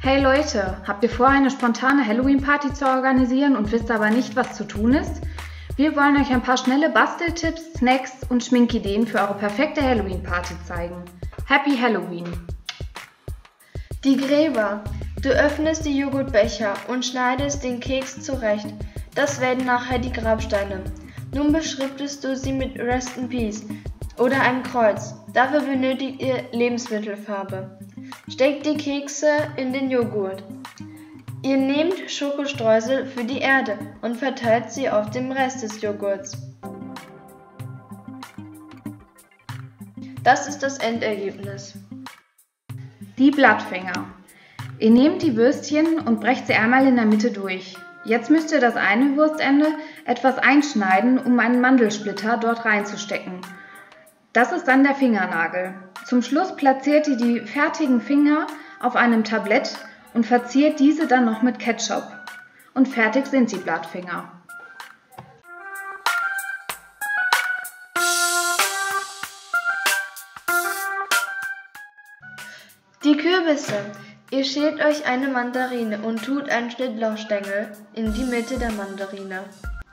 Hey Leute, habt ihr vor, eine spontane Halloween-Party zu organisieren und wisst aber nicht, was zu tun ist? Wir wollen euch ein paar schnelle Basteltipps, Snacks und Schminkideen für eure perfekte Halloween-Party zeigen. Happy Halloween! Die Gräber. Du öffnest die Joghurtbecher und schneidest den Keks zurecht. Das werden nachher die Grabsteine. Nun beschriftest du sie mit Rest in Peace oder einem Kreuz. Dafür benötigt ihr Lebensmittelfarbe. Steckt die Kekse in den Joghurt. Ihr nehmt Schokostreusel für die Erde und verteilt sie auf dem Rest des Joghurts. Das ist das Endergebnis. Die Blattfinger. Ihr nehmt die Würstchen und brecht sie einmal in der Mitte durch. Jetzt müsst ihr das eine Wurstende etwas einschneiden, um einen Mandelsplitter dort reinzustecken. Das ist dann der Fingernagel. Zum Schluss platziert ihr die fertigen Finger auf einem Tablett und verziert diese dann noch mit Ketchup. Und fertig sind die Blattfinger. Die Kürbisse. Ihr schält euch eine Mandarine und tut einen Schnittlauchstängel in die Mitte der Mandarine.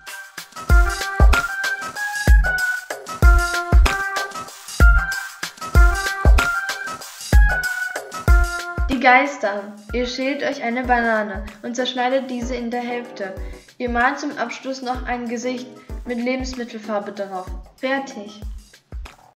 Die Geister. Ihr schält euch eine Banane und zerschneidet diese in der Hälfte. Ihr malt zum Abschluss noch ein Gesicht mit Lebensmittelfarbe drauf. Fertig!